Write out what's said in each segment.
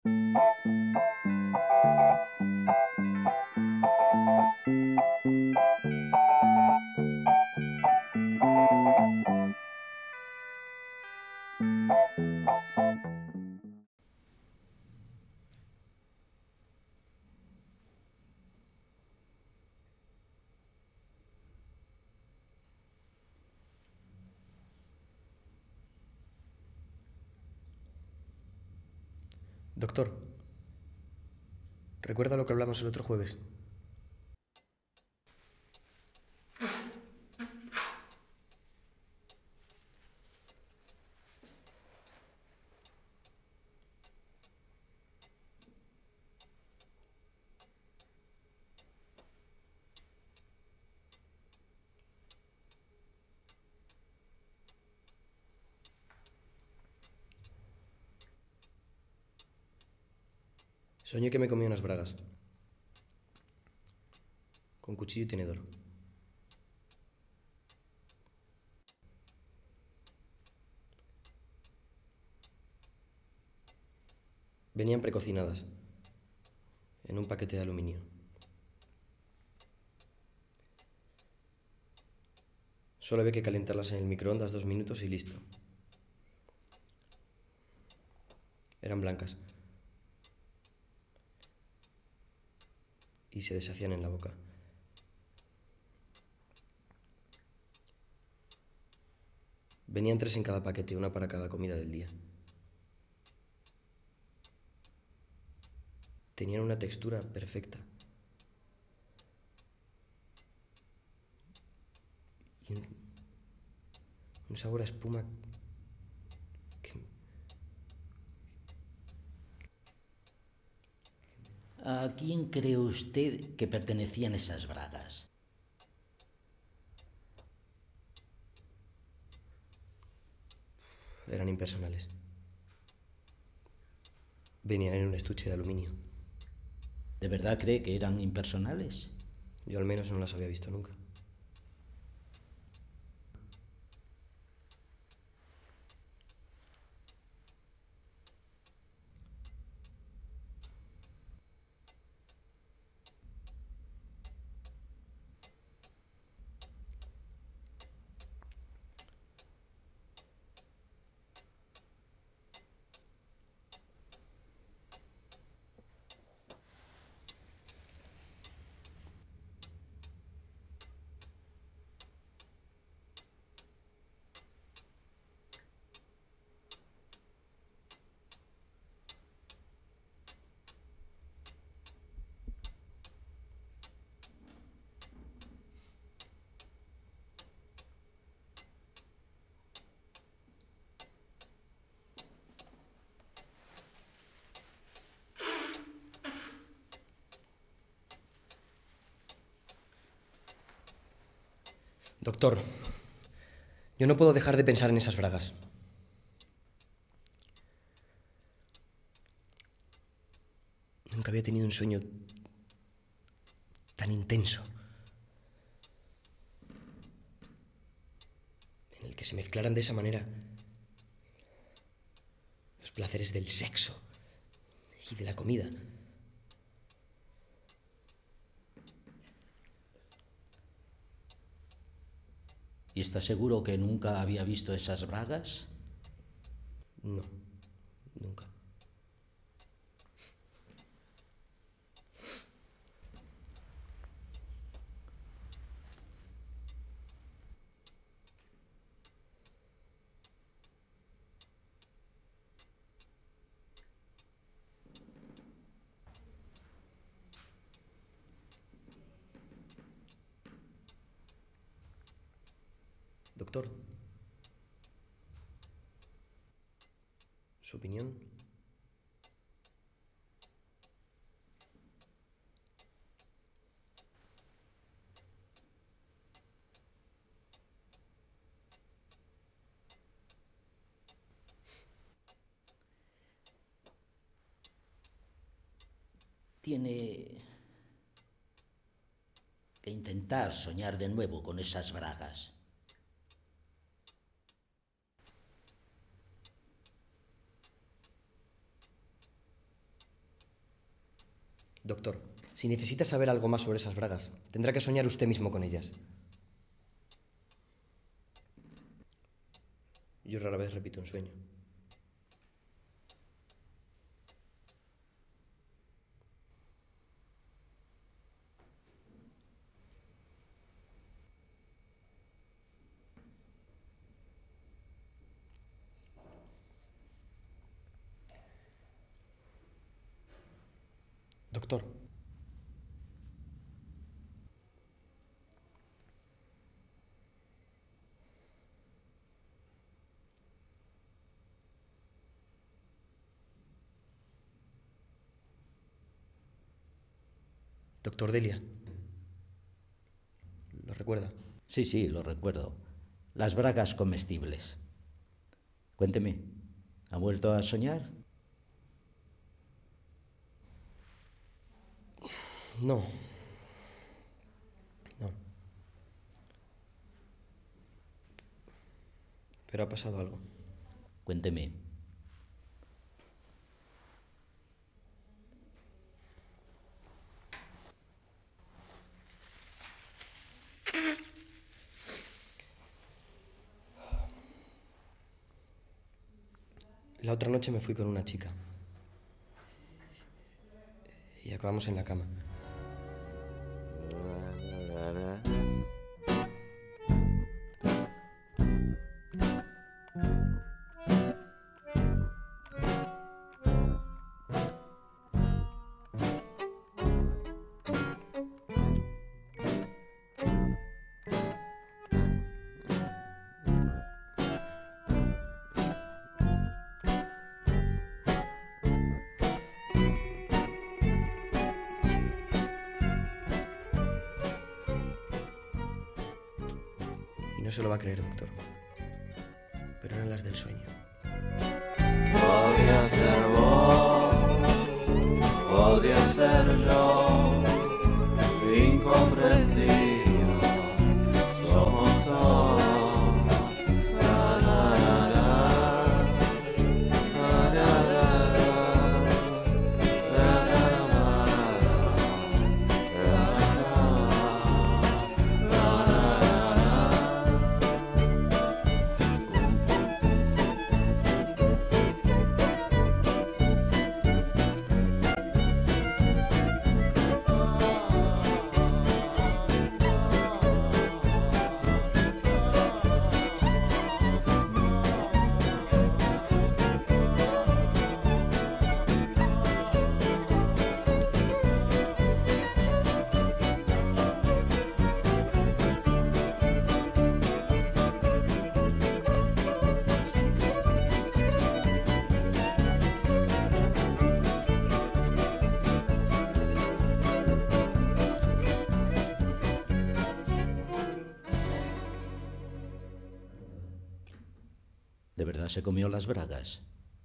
Doctor, ¿recuerda lo que hablamos el otro jueves? Soñé que me comía unas bragas. Con cuchillo y tenedor. Venían precocinadas. En un paquete de aluminio. Solo había que calentarlas en el microondas 2 minutos y listo. Eran blancas. Y se deshacían en la boca. Venían 3 en cada paquete, una para cada comida del día. Tenían una textura perfecta. Y un sabor a espuma que... ¿A quién cree usted que pertenecían esas bragas? eran impersonales. Venían en un estuche de aluminio. ¿De verdad cree que eran impersonales? Yo al menos no las había visto nunca. Doctor, yo no puedo dejar de pensar en esas bragas. Nunca había tenido un sueño tan intenso, en el que se mezclaran de esa manera los placeres del sexo y de la comida. ¿Y está seguro que nunca había visto esas bragas? No, nunca. Doctor, ¿su opinión? Tiene que intentar soñar de nuevo con esas bragas. Doctor, si necesita saber algo más sobre esas bragas, tendrá que soñar usted mismo con ellas. Yo rara vez repito un sueño. Doctor. Doctor Delia. ¿Lo recuerda? Sí, sí, lo recuerdo. Las bragas comestibles. Cuénteme, ¿ha vuelto a soñar? No. No. Pero ha pasado algo. Cuénteme. La otra noche me fui con una chica. Y acabamos en la cama. Y no se lo va a creer, doctor. Pero eran las del sueño. Podría ser vos, podría ser yo, incomprendido, somos todos. La, la, la, la. La, la, la, la. La, la, la, la. La, la, la, la. ¿De verdad se comió las bragas?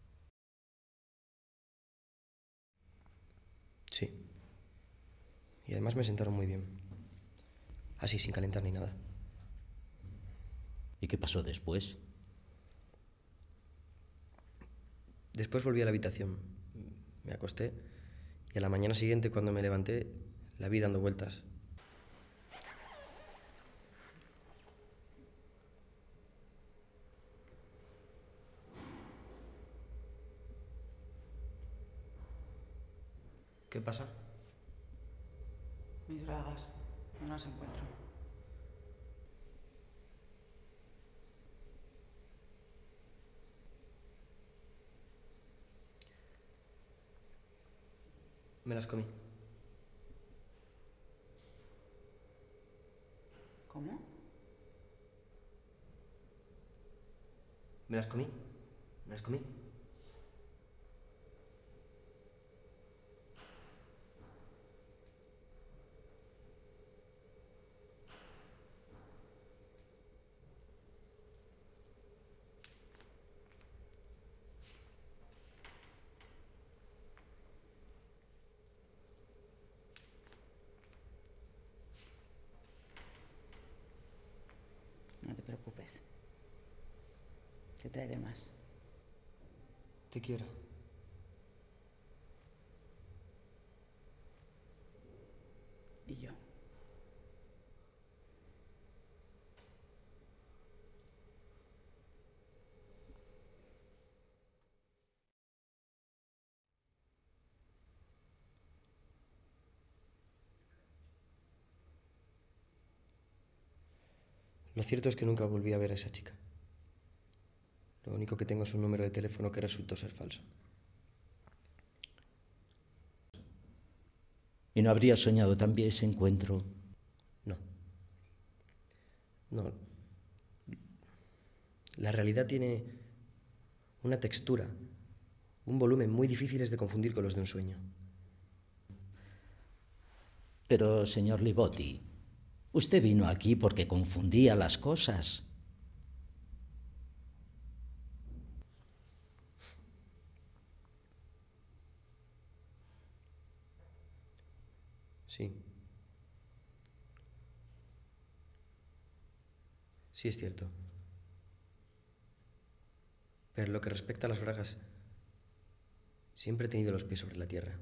Sí. Y además me sentaron muy bien. Así, sin calentar ni nada. ¿Y qué pasó después? Después volví a la habitación. Me acosté y a la mañana siguiente, cuando me levanté, la vi dando vueltas. ¿Qué pasa? Mis bragas, no las encuentro. Me las comí. ¿Cómo? Me las comí. Me las comí. No te preocupes. Te traeré más. Te quiero. Lo cierto es que nunca volví a ver a esa chica. Lo único que tengo es un número de teléfono que resultó ser falso. ¿Y no habrías soñado también ese encuentro? No. No. La realidad tiene una textura, un volumen muy difíciles de confundir con los de un sueño. Pero, señor Libotti, usted vino aquí porque confundía las cosas. Sí. Sí, es cierto. Pero lo que respecta a las bragas, siempre he tenido los pies sobre la tierra.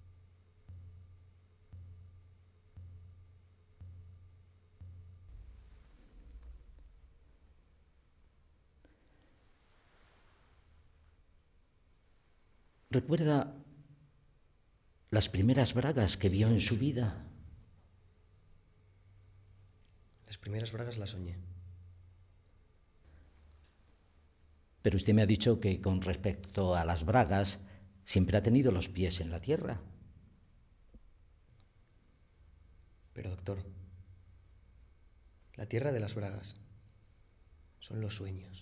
¿Recuerda las primeras bragas que vio en su vida? Las primeras bragas las soñé. Pero usted me ha dicho que con respecto a las bragas siempre ha tenido los pies en la tierra. Pero, doctor, la tierra de las bragas son los sueños.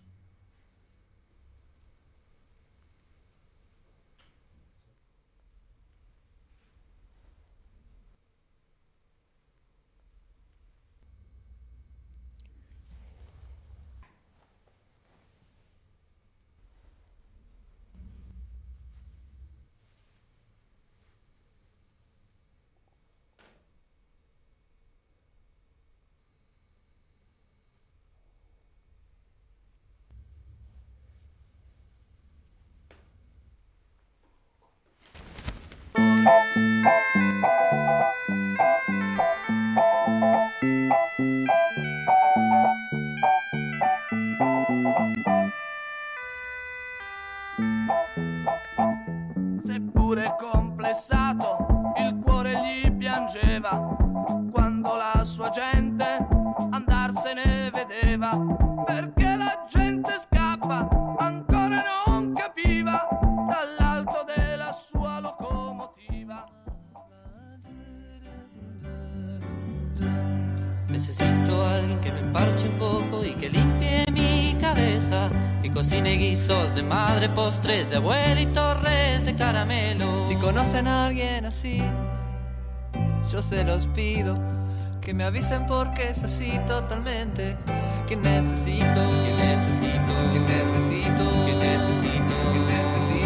Seppure complessato, il cuore gli piangeva quando la sua gente andarsene vedeva, perché la gente scappa, ancora non capiva, dall'alto della sua locomotiva. Necesito a alguien que me parche un poco y que limpie mi cabeza, que cocine guisos de madre, postres de abuelito, res de caramelo. Si conocen a alguien así, yo se los pido, que me avisen porque es así totalmente. Que necesito, que necesito, que necesito, que necesito, que necesito.